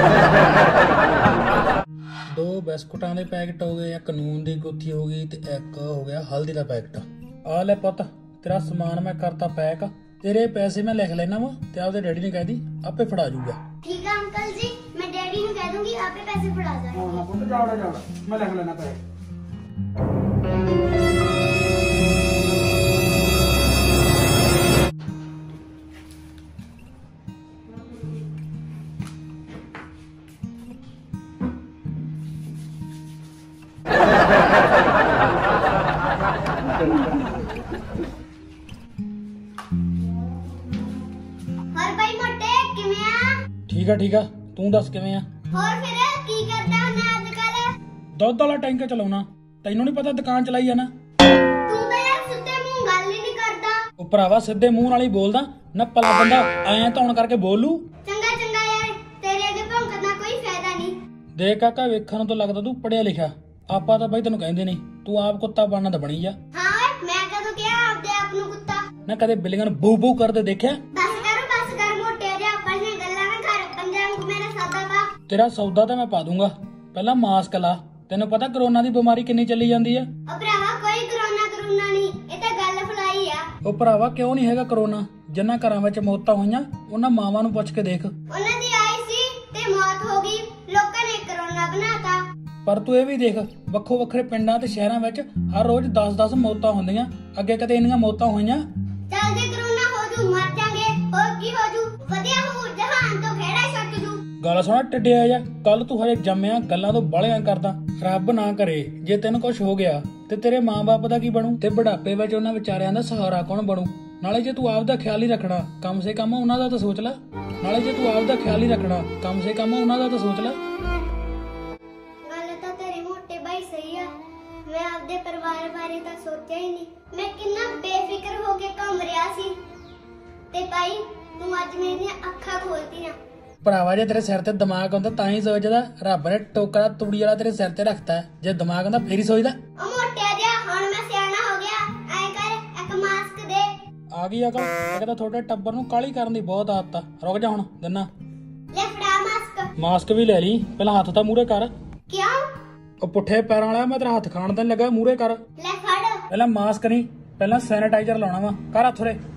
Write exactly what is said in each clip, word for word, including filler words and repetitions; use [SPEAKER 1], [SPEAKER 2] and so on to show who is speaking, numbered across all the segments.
[SPEAKER 1] दो बिस्कुटां दे पैकेट हो गए, एक नून दी गुत्थी हो गई ते एक हो गया हल्दी दा पैकेट। आ ले पुत्त तेरा समान मैं करता पैक, तेरे पैसे मैं लिख लेना वा ते आपदे डैडी ने कह दी आपे फड़ा जूगा।
[SPEAKER 2] ठीक है अंकल जी, मैं डैडी ने कह दूंगी आपे पैसे फड़ा जाए।
[SPEAKER 1] हां हां पुत्त जाओ जाओ, मैं लिख लेना पैक। ठीक है ठीक है, तू दस किवें आ?
[SPEAKER 2] ਹੋਰ ਫਿਰ ਕੀ ਕਰਦਾ ਹੁੰਦਾ ਅੱਜਕੱਲ?
[SPEAKER 1] ਦੁੱਧ ਵਾਲਾ ਟੈਂਕਰ ਚਲਾਉਣਾ, ਤੈਨੂੰ ਨਹੀਂ ਪਤਾ ਦੁਕਾਨ ਚਲਾਈ ਆ ਨਾ।
[SPEAKER 2] ਤੂੰ ਤਾਂ ਯਾਰ ਸਿੱਧੇ ਮੂੰਹ ਗੱਲ ਹੀ ਨਹੀਂ ਕਰਦਾ।
[SPEAKER 1] ਉਹ ਭਰਾਵਾ ਸਿੱਧੇ ਮੂੰਹ ਨਾਲ ਹੀ ਬੋਲਦਾ ਨਾ, ਭਲਾ ਬੰਦਾ ਐਂ ਧੌਣ ਕਰਕੇ ਬੋਲ ਲੂ।
[SPEAKER 2] ਚੰਗਾ ਚੰਗਾ ਯਾਰ, ਤੇਰੇ ਅੱਗੇ ਭੌਂਕਣ ਦਾ ਕੋਈ ਫਾਇਦਾ ਨਹੀਂ।
[SPEAKER 1] ਦੇਖ ਕਾਕਾ, ਵੇਖਣ ਨੂੰ ਤਾਂ ਲੱਗਦਾ ਤੂੰ ਪੜਿਆ ਲਿਖਿਆ, ਆਪਾਂ ਤਾਂ ਬਈ ਤੈਨੂੰ ਕਹਿੰਦੇ ਨਹੀਂ, ਤੂੰ ਆਪ ਕੁੱਤਾ ਬਣਨਾ ਤਾਂ ਬਣੀ ਜਾ।
[SPEAKER 2] ਹਾਂ ਓਏ, ਮੈਂ ਕਦੋਂ ਕਿਹਾ ਆਪਦੇ ਆਪ ਨੂੰ ਕੁੱਤਾ?
[SPEAKER 1] ਨਾ ਕਦੇ ਬਿੱਲੀਆਂ ਨੂੰ ਬੂ ਬੂ ਕਰਦੇ ਦੇਖਿਆ?
[SPEAKER 2] ਬਸ ਕਰ ਬਸ ਕਰ, ਮੋਟੇ ਜਿਹਾ ਆਪਣੀਆਂ ਗੱਲਾਂ ਨਾ ਕਰ, ਪੰਜਾਂ ਨੂੰ ਮੇਰਾ ਸਾਦਾ ਪਾ।
[SPEAKER 1] ਤੇਰਾ ਸੌਦਾ ਤਾਂ ਮੈਂ ਪਾ ਦੂੰਗਾ, ਪਹਿਲਾਂ ਮਾਸਕ ਲਾ। ਤੈਨੂੰ ਪਤਾ ਕਰੋਨਾ ਦੀ ਬਿਮਾਰੀ ਕਿੰਨੀ ਚੱਲੀ ਜਾਂਦੀ ਆ?
[SPEAKER 2] ਉਹ ਭਰਾਵਾ ਕੋਈ ਕਰੋਨਾ ਕਰੋਨਾ ਨਹੀਂ, ਇਹ ਤਾਂ ਗੱਲ ਫਲਾਈ ਆ।
[SPEAKER 1] ਉਹ ਭਰਾਵਾ ਕਿਉਂ ਨਹੀਂ ਹੈਗਾ ਕਰੋਨਾ? ਜਿੰਨਾ ਘਰਾਂ ਵਿੱਚ ਮੌਤਾਂ ਹੋਈਆਂ ਉਹਨਾਂ ਮਾਵਾਂ ਨੂੰ ਪੁੱਛ ਕੇ ਦੇਖ।
[SPEAKER 2] ਉਹਨਾਂ ਦੀ ਆਈ ਸੀ ਤੇ ਮੌਤ ਹੋ ਗਈ, ਲੋਕਾਂ ਨੇ ਕਰੋਨਾ ਬਣਾਤਾ।
[SPEAKER 1] ਪਰ ਤੂੰ ਇਹ ਵੀ ਦੇਖ, ਵੱਖੋ ਵੱਖਰੇ ਪਿੰਡਾਂ ਤੇ ਸ਼ਹਿਰਾਂ ਵਿੱਚ ਹਰ ਰੋਜ਼ ਦਸ ਦਸ ਮੌਤਾਂ ਹੁੰਦੀਆਂ, ਅੱਗੇ ਕਦੇ ਇੰਨੀਆਂ ਮੌਤਾਂ ਹੋਈਆਂ?
[SPEAKER 2] ਚੱਲ ਜੇ ਕਰੋਨਾ ਹੋ ਜੂ ਮਰ ਜਾਗੇ, ਹੋਰ ਕੀ ਹੋ ਜੂ, ਵਧੀਆ ਹੋ ਜਹਾਨ ਤੋਂ ਖੇੜਾ ਛੱਡ ਜੂ।
[SPEAKER 1] ਗੱਲ ਸੁਣਾ ਟਿੱਡਿਆ ਜਾ, ਕੱਲ ਤੂੰ ਹਜੇ ਜੰਮਿਆ ਗੱਲਾਂ ਤੋਂ ਬਾਹਲੀਆਂ ਕਰਦਾ। ਰੱਬ ਨਾ ਕਰੇ ਜੇ ਤੈਨੂੰ ਕੁਝ ਹੋ ਗਿਆ ਤੇ ਤੇਰੇ ਮਾਂ-ਬਾਪ ਦਾ ਕੀ ਬਣੂ, ਤੇ ਬੁਢਾਪੇ ਵਿੱਚ ਉਹਨਾਂ ਵਿਚਾਰਿਆਂ ਦਾ ਸਹਾਰਾ ਕੌਣ ਬਣੂ? ਨਾਲੇ ਜੇ ਤੂੰ ਆਪ ਦਾ ਖਿਆਲ ਹੀ ਰੱਖਣਾ, ਕਮ ਸੇ ਕਮ ਉਹਨਾਂ ਦਾ ਤਾਂ ਸੋਚ ਲੈ। ਨਾਲੇ ਜੇ ਤੂੰ ਆਪ ਦਾ ਖਿਆਲ ਹੀ ਰੱਖਣਾ, ਕਮ ਸੇ ਕਮ ਉਹਨਾਂ ਦਾ ਤਾਂ ਸੋਚ ਲੈ।
[SPEAKER 2] ਗੱਲ ਤਾਂ ਤੇਰੇ ਮੋਟੇ ਬਾਈ ਸਹੀ ਆ, ਮੈਂ ਆਪਦੇ ਪਰਿਵਾਰ ਬਾਰੇ ਤਾਂ ਸੋਚਿਆ ਹੀ ਨਹੀਂ। ਮੈਂ ਕਿੰਨਾ ਬੇਫਿਕਰ ਹੋ ਕੇ ਘੁੰਮ ਰਿਹਾ ਸੀ, ਤੇ ਭਾਈ ਤੂੰ ਅੱਜ ਮੇਰੀਆਂ ਅੱਖਾਂ ਖੋਲਤੀਆਂ।
[SPEAKER 1] ਭਰਾਵਾ ਜੇ ਤੇਰੇ ਸਿਰ ਤੇ ਦਿਮਾਗ ਹੁੰਦਾ ਤਾਂ ਹੀ ਸੋਚਦਾ, ਰੱਬ ਨੇ ਟੋਕਰਾ ਤੂੜੀ ਵਾਲਾ ਤੇਰੇ ਸਿਰ ਤੇ ਰੱਖਤਾ। ਜੇ ਦਿਮਾਗ ਹੁੰਦਾ ਫੇਰ ਹੀ ਸੋਚਦਾ।
[SPEAKER 2] ਉਹ ਮੋਟਿਆ ਜਿਹਾ, ਹੁਣ ਮੈਂ ਸਿਆਣਾ ਹੋ ਗਿਆ, ਐ ਕਰ ਇੱਕ ਮਾਸਕ ਦੇ।
[SPEAKER 1] ਆ ਗਈ ਅਕਲ, ਇੱਕ ਤਾਂ ਤੁਹਾਡੇ ਟੱਬਰ ਨੂੰ ਕਾਲੀ ਕਰਨ ਦੀ ਬਹੁਤ ਆਦਤ ਆ। ਰੁਕ ਜਾ ਹੁਣ ਦਿਨਾ।
[SPEAKER 2] ਲੈ ਫੜਾ ਮਾਸਕ।
[SPEAKER 1] ਮਾਸਕ ਵੀ ਲੈ ਲਈ, ਪਹਿਲਾਂ ਹੱਥ ਤਾਂ ਮੂਹਰੇ ਕਰ।
[SPEAKER 2] ਕਿਉਂ? ਉਹ
[SPEAKER 1] ਪੁੱਠੇ ਪੈਰਾਂ ਵਾਲਾ ਮੈਂ ਤੇਰਾ ਹੱਥ ਖਾਣ ਤਾਂ ਲੱਗਾ, ਮੂਹਰੇ ਕਰ।
[SPEAKER 2] ਲੈ ਫੜ।
[SPEAKER 1] ਪਹਿਲਾਂ ਮਾਸਕ ਨਹੀਂ, ਪਹਿਲਾਂ ਸੈਨੀਟਾਈਜ਼ਰ ਲਾਉਣਾ ਵਾ, ਕਰ ਹੱਥ ਉਰੇ।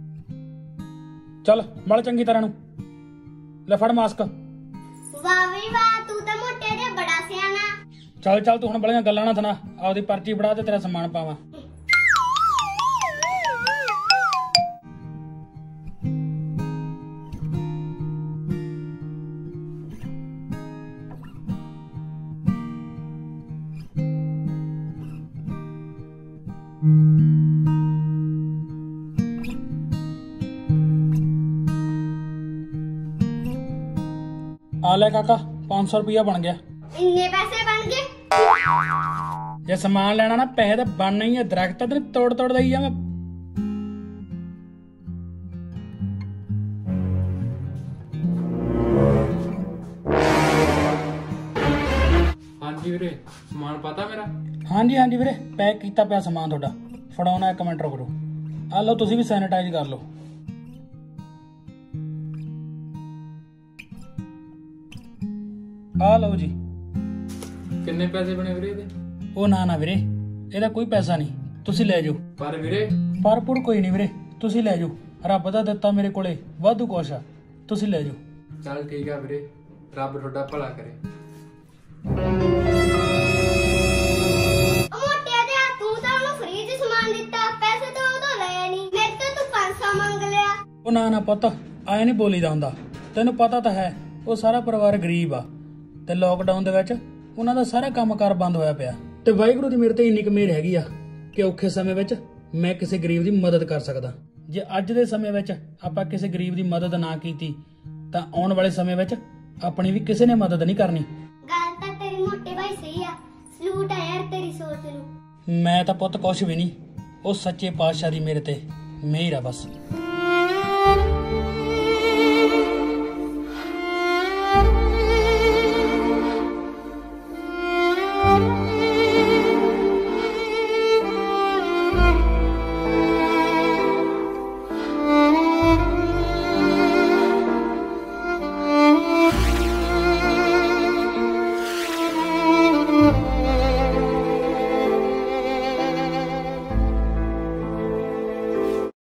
[SPEAKER 1] ਚੱਲ ਮਲ ਚੰਗੀ ਤਰ੍ਹਾਂ ਨੂੰ, ਲੈ ਫੜ ਮਾਸਕ।
[SPEAKER 2] ਵਾਹ ਵੀ ਵਾਹ, ਤੂੰ ਤਾਂ ਮੋਟੇ ਜਿਹਾ ਬੜਾ ਸਿਆਣਾ।
[SPEAKER 1] ਚੱਲ ਚੱਲ ਤੂੰ ਹੁਣ ਬੜੀਆਂ ਗੱਲਾਂ ਨਾ ਸੁਣਾ, ਆਪਦੀ ਪਰਚੀ ਫੜਾ ਤੇ ਤੇਰਾ ਸਮਾਨ ਪਾਵਾਂ। ਆ ਲੈ ਕਾਕਾ, ਪੰਜ ਸੌ ਰੁਪਇਆ ਬਣ ਗਿਆ।
[SPEAKER 2] ਇੰਨੇ ਪੈਸੇ ਬਣ ਗਏ?
[SPEAKER 1] ਜੇ ਸਮਾਨ ਲੈਣਾ ਨਾ ਪੈਸੇ ਤਾਂ ਬਣਨਾ ਹੀ ਹੈ, ਦਰਖਤ ਤੇ ਤੋੜ ਤੋੜ ਦਈ ਜਾਵਾਂ।
[SPEAKER 3] ਹਾਂਜੀ ਵੀਰੇ, ਸਮਾਨ ਪਤਾ ਮੇਰਾ?
[SPEAKER 1] ਹਾਂਜੀ ਹਾਂਜੀ ਵੀਰੇ, ਪੈਕ ਕੀਤਾ ਪਿਆ ਸਮਾਨ ਤੁਹਾਡਾ। ਫੜਾਉਣਾ ਇੱਕ ਮਿੰਟ ਰੁਕ ਜਾਓ। ਆ ਲਓ ਤੁਸੀਂ ਵੀ ਸੈਨੀਟਾਈਜ਼ ਕਰ ਲਓ। ਆ ਲਓ ਜੀ।
[SPEAKER 3] ਕਿੰਨੇ ਪੈਸੇ ਬਣੇ ਵੀਰੇ ਇਹਦੇ?
[SPEAKER 1] ਉਹ ਨਾ ਨਾ ਵੀਰੇ, ਇਹਦਾ ਕੋਈ ਪੈਸਾ ਨਹੀਂ, ਤੁਸੀਂ ਲੈ ਜਾਓ।
[SPEAKER 3] ਪਰ ਵੀਰੇ
[SPEAKER 1] ਪਰਪੁਰ ਕੋਈ ਨਹੀਂ ਵੀਰੇ, ਤੁਸੀਂ ਲੈ ਜਾਓ। ਰੱਬ ਦਾ ਦਿੱਤਾ ਮੇਰੇ ਕੋਲੇ ਵਾਧੂ ਕੁਛ ਆ, ਤੁਸੀਂ ਲੈ ਜਾਓ।
[SPEAKER 3] ਚੱਲ ਠੀਕ ਆ ਵੀਰੇ, ਰੱਬ ਤੁਹਾਡਾ ਭਲਾ ਕਰੇ।
[SPEAKER 2] ਉਹ ਮੋਟਿਆ ਜਿਹਾ, ਤੂੰ ਤਾਂ ਉਹਨੂੰ ਫ੍ਰੀ ਚ ਸਮਾਨ ਦਿੱਤਾ, ਪੈਸੇ ਤਾਂ ਉਦੋਂ ਲਏ ਨਹੀਂ, ਮੇਰੇ ਤੋਂ ਤੂੰ ਪੰਜ ਸੌ ਮੰਗ ਲਿਆ।
[SPEAKER 1] ਉਹ ਨਾ ਨਾ ਪੁੱਤ, ਐ ਨਹੀਂ ਬੋਲੀਦਾ ਹੁੰਦਾ, ਤੈਨੂੰ ਪਤਾ ਤਾਂ ਹੈ ਉਹ ਸਾਰਾ ਪਰਿਵਾਰ ਗਰੀਬ ਆ, ਤੇ ਲੋਕਡਾਊਨ ਦੇ ਵਿੱਚ ਉਹਨਾਂ ਦਾ ਸਾਰਾ ਕੰਮਕਾਰ ਬੰਦ ਹੋਇਆ ਪਿਆ। ਤੇ ਵਾਹਿਗੁਰੂ ਦੀ ਮੇਰੇ ਤੇ ਇੰਨੀ ਕੁ ਮਿਹਰ ਹੈਗੀ ਆ ਕਿ ਔਖੇ ਸਮੇਂ ਵਿੱਚ ਮੈਂ ਕਿਸੇ ਗਰੀਬ ਦੀ ਮਦਦ ਕਰ ਸਕਦਾ। ਜੇ ਅੱਜ ਦੇ ਸਮੇਂ ਵਿੱਚ ਆਪਾਂ ਕਿਸੇ ਗਰੀਬ ਦੀ ਮਦਦ ਨਾ ਕੀਤੀ ਤਾਂ ਆਉਣ ਵਾਲੇ ਸਮੇਂ ਵਿੱਚ ਆਪਣੀ ਵੀ ਕਿਸੇ ਨੇ ਮਦਦ ਨਹੀਂ ਕਰਨੀ।
[SPEAKER 2] ਗੱਲ ਤਾਂ ਤੇਰੀ ਮੋਟੇ ਭਾਈ ਸਹੀ ਆ, ਸਲੂਟ ਆ ਯਾਰ ਤੇਰੀ ਸੋਚ ਨੂੰ।
[SPEAKER 1] ਮੈਂ ਤਾਂ ਪੁੱਤ ਕੁਛ ਵੀ ਨਹੀਂ, ਉਹ ਸੱਚੇ ਪਾਤਸ਼ਾਹ ਦੀ ਮੇਰੇ ਤੇ ਮਿਹਰ ਆ ਬਸ।